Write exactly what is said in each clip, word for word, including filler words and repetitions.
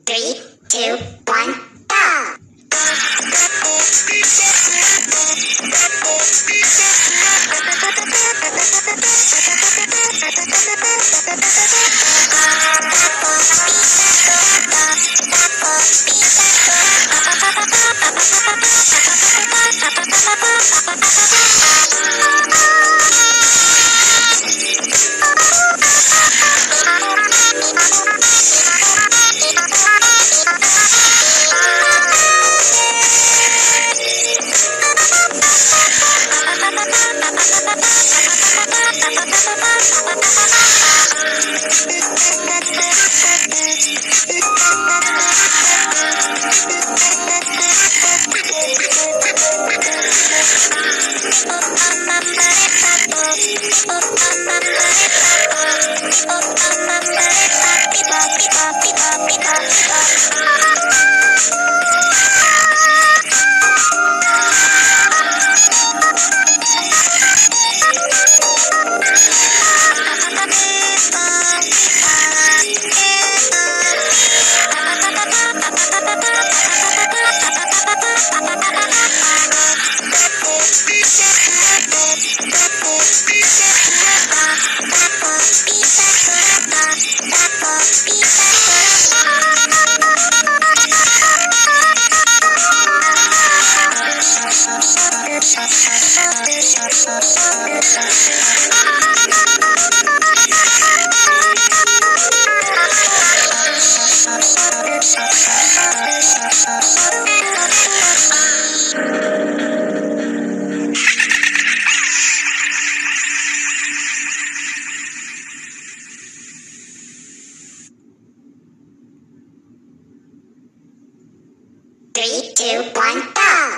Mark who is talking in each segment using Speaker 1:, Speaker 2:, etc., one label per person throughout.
Speaker 1: Three, two, one, go! Three, two, one, go!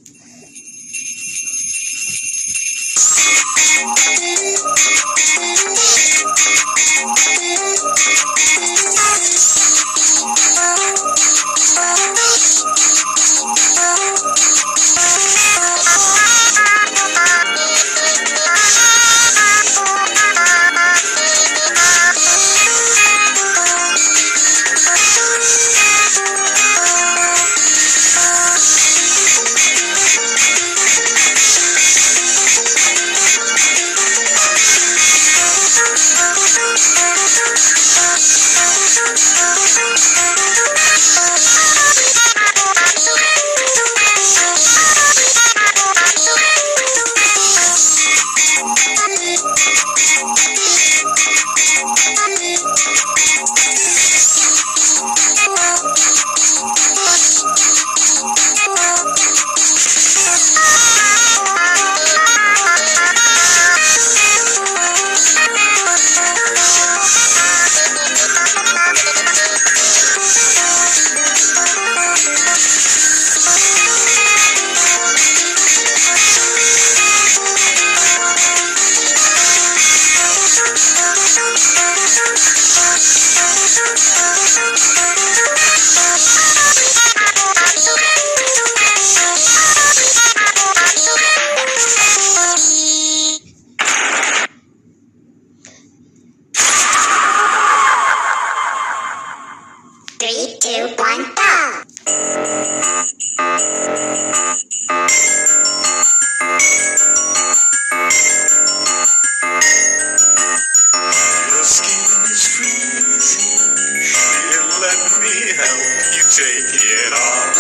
Speaker 1: Three, two, one, go!
Speaker 2: Your skin is freezing. Here, let me help you take it off.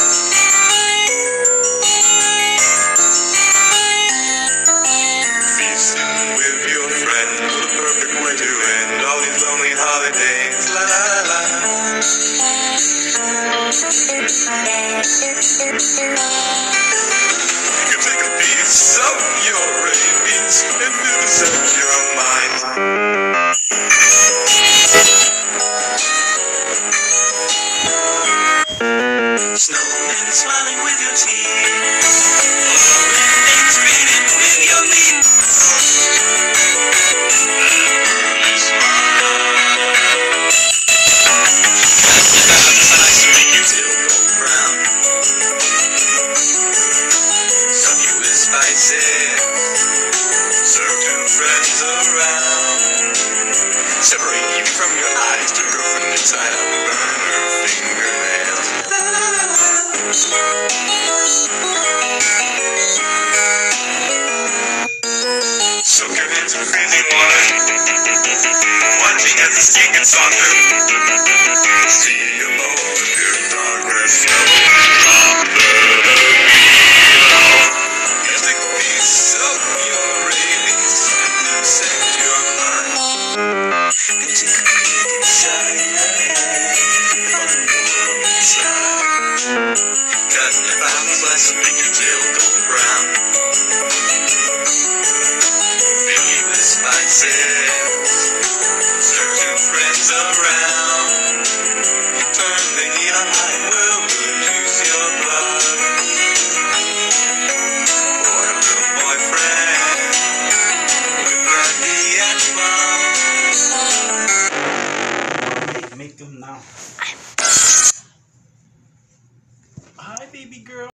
Speaker 2: Feasting with your friends, the perfect way to end all these lonely holidays. La la la. You can take a piece of your rabies and vivisect your mind. Snowman is smiling with your teeth. It's beating with your meat. Nice to make you still go brown. Some you is spicy. Serve two friends around. Separate you from your eyes to girlfriend inside out. Burn her finger. It's under. See you more, dear progress. Under the needle. Every piece of your rabies and set your mind. And take a peek inside from the world inside. Cutting your bounds, let's make your tail go brown. Famous mindset, certain friends around. Turn the heat on high, will reduce your blood. Or a little boyfriend with brandy and rum.
Speaker 3: Make, make them now. Hi, baby girl.